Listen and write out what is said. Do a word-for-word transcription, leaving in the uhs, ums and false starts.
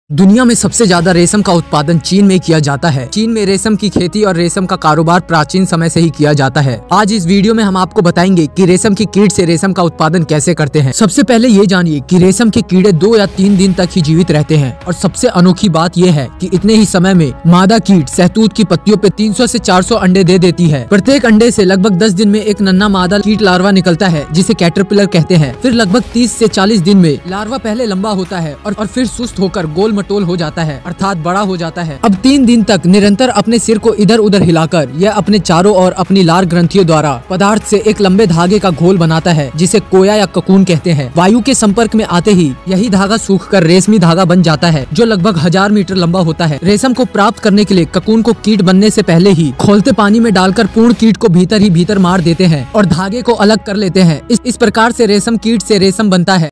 दुनिया में सबसे ज्यादा रेशम का उत्पादन चीन में किया जाता है। चीन में रेशम की खेती और रेशम का कारोबार प्राचीन समय से ही किया जाता है। आज इस वीडियो में हम आपको बताएंगे कि रेशम की कीट से रेशम का उत्पादन कैसे करते हैं। सबसे पहले ये जानिए कि रेशम के कीड़े दो या तीन दिन तक ही जीवित रहते हैं और सबसे अनोखी बात यह है कि इतने ही समय में मादा कीट सहतूत की पत्तियों पे तीन सौ से चार सौ अंडे दे देती है। प्रत्येक अंडे से लगभग दस दिन में एक नन्हा मादा कीट लार्वा निकलता है जिसे कैटरपिलर कहते हैं। फिर लगभग तीस से चालीस दिन में लार्वा पहले लंबा होता है और, और फिर सुस्त होकर गोल मटोल हो जाता है, अर्थात बड़ा हो जाता है। अब तीन दिन तक निरंतर अपने सिर को इधर उधर हिलाकर यह अपने चारों ओर अपनी लार ग्रंथियों द्वारा पदार्थ से एक लंबे धागे का घोल बनाता है जिसे कोया या ककून कहते हैं। वायु के संपर्क में आते ही यही धागा सूखकर रेशमी धागा बन जाता है जो लगभग हजार मीटर लंबा होता है। रेशम को प्राप्त करने के लिए ककून को कीट बनने से पहले ही खोलते पानी में डालकर पूर्ण कीट को भीतर ही भीतर मार देते हैं और धागे को अलग कर लेते हैं। इस, इस प्रकार से रेशम कीट से रेशम बनता है।